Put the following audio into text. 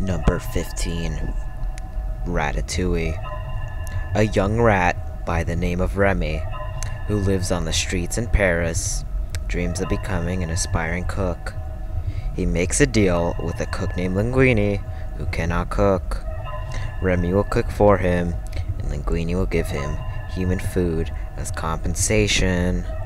Number 15. Ratatouille. A young rat by the name of Remy, who lives on the streets in Paris, dreams of becoming an aspiring cook. He makes a deal with a cook named Linguini, who cannot cook. Remy will cook for him, and Linguini will give him human food as compensation.